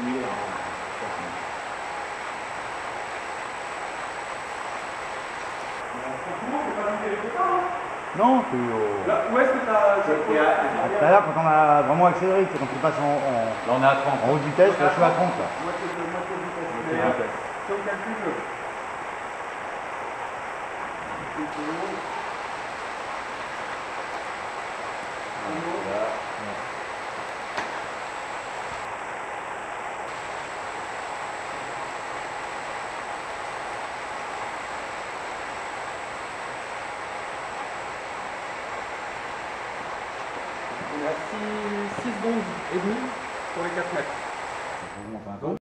similaire. Franchement, c'est pas loupé quelque part. Non, c'est Là, où est-ce que t'as. tout à l'heure quand on a vraiment accéléré, c'est quand tu passes Là on est à 30. en haute vitesse, là je suis à 30 là. Moitié de vitesse. Mais si on calcule. On est à 6 secondes et demie pour les 4 mètres. Je remonte un peu.